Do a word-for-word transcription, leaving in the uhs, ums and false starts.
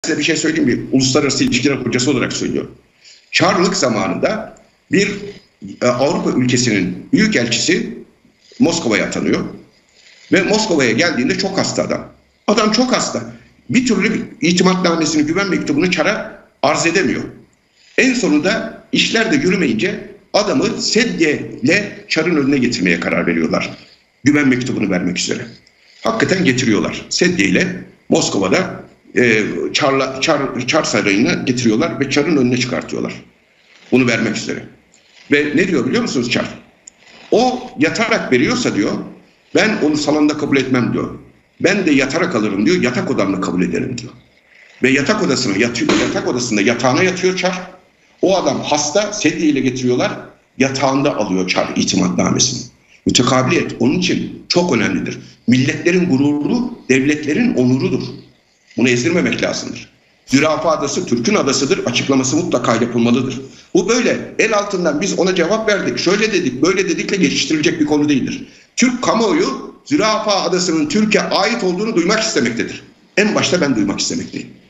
size bir şey söyleyeyim mi? Uluslararası ilişkiler hocası olarak söylüyorum. Çarlık zamanında bir e, Avrupa ülkesinin büyükelçisi Moskova'ya atanıyor. Ve Moskova'ya geldiğinde çok hasta adam. Adam çok hasta. Bir türlü itimatnamesini, güven mektubunu Çar'a arz edemiyor. En sonunda işler de yürümeyince adamı sedyeyle Çar'ın önüne getirmeye karar veriyorlar. Güven mektubunu vermek üzere. Hakikaten getiriyorlar. Sedyeyle Moskova'da e, Çar'la, Çar, Çar Sarayı'na getiriyorlar ve Çar'ın önüne çıkartıyorlar. Bunu vermek üzere. Ve ne diyor biliyor musunuz Çar? O yatarak veriyorsa diyor, ben onu salonda kabul etmem diyor. Ben de yatarak alırım diyor, yatak odamla kabul ederim diyor. Ve yatak odasına yatıyor, yatak odasında yatağına yatıyor Çar. O adam hasta, sedyeyle getiriyorlar, yatağında alıyor Çar itimatnamesini. Mütekabiliyet onun için çok önemlidir. Milletlerin gururu, devletlerin onurudur. Bunu ezdirmemek lazımdır. Zürafa Adası Türk'ün adasıdır, açıklaması mutlaka yapılmalıdır. Bu böyle el altından biz ona cevap verdik, şöyle dedik, böyle dedikle geçiştirilecek bir konu değildir. Türk kamuoyu Zürafa Adası'nın Türkiye ait olduğunu duymak istemektedir. En başta ben duymak istemekteyim.